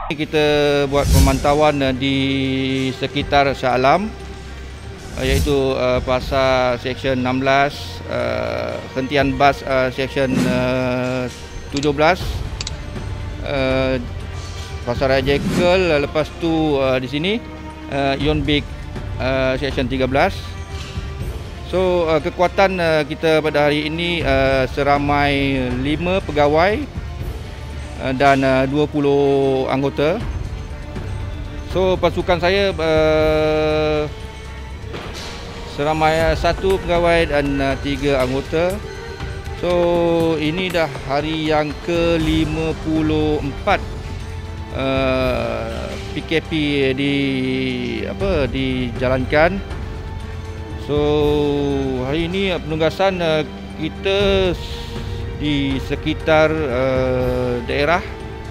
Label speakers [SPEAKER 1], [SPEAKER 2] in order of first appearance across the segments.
[SPEAKER 1] Kita buat pemantauan di sekitar Shah Alam, iaitu pasar Seksyen 16, hentian bas Seksyen 17, pasar Raya Jekyll, lepas tu di sini Yonbik Seksyen 13. So kekuatan kita pada hari ini seramai 5 pegawai dan 20 anggota. So pasukan saya seramai 1 pegawai dan 3 anggota. So ini dah hari yang ke-54 PKP dijalankan. So hari ini penugasan kita di sekitar daerah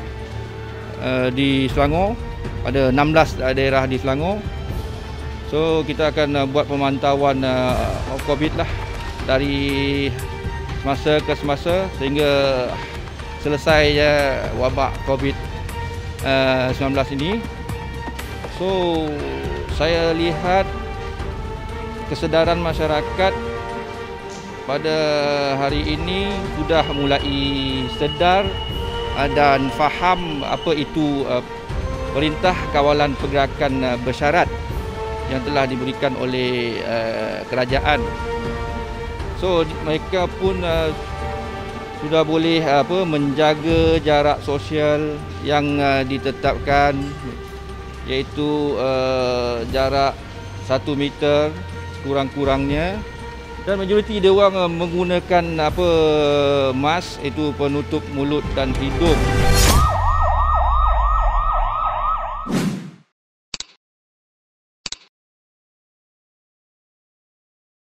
[SPEAKER 1] di Selangor, ada 16 daerah di Selangor. So kita akan buat pemantauan COVID lah dari semasa ke semasa sehingga selesai wabak COVID-19 ini. So saya lihat kesedaran masyarakat pada hari ini sudah mulai sedar dan faham apa itu Perintah Kawalan Pergerakan Bersyarat yang telah diberikan oleh kerajaan. So mereka pun sudah boleh menjaga jarak sosial yang ditetapkan, iaitu jarak 1 meter kurang-kurangnya, dan majoriti dia orang menggunakan mask, itu penutup mulut dan hidung.